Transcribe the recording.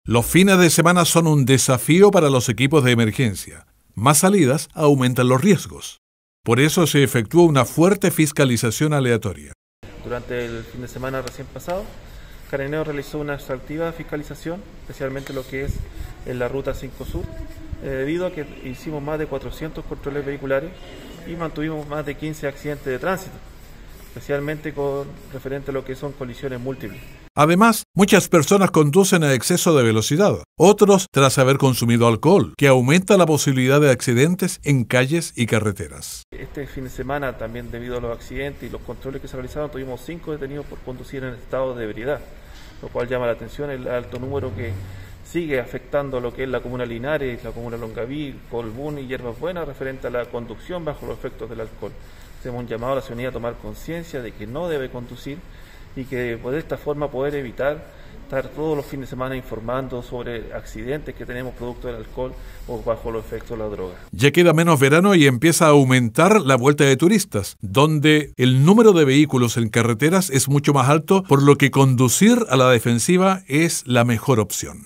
Los fines de semana son un desafío para los equipos de emergencia. Más salidas aumentan los riesgos. Por eso se efectúa una fuerte fiscalización aleatoria. Durante el fin de semana recién pasado, Carabineros realizó una exhaustiva fiscalización, especialmente lo que es en la Ruta 5 Sur, debido a que hicimos más de 400 controles vehiculares y mantuvimos más de 15 accidentes de tránsito, especialmente con referente a lo que son colisiones múltiples. Además, muchas personas conducen a exceso de velocidad, otros tras haber consumido alcohol, que aumenta la posibilidad de accidentes en calles y carreteras. Este fin de semana, también debido a los accidentes y los controles que se realizaron, tuvimos 5 detenidos por conducir en estado de ebriedad, lo cual llama la atención el alto número que sigue afectando lo que es la comuna Linares, la comuna Longaví, Colbún y Hierbas Buenas referente a la conducción bajo los efectos del alcohol. Hacemos un llamado a la ciudadanía a tomar conciencia de que no debe conducir y que de esta forma poder evitar estar todos los fines de semana informando sobre accidentes que tenemos producto del alcohol o bajo los efectos de la droga. Ya queda menos verano y empieza a aumentar la vuelta de turistas, donde el número de vehículos en carreteras es mucho más alto, por lo que conducir a la defensiva es la mejor opción.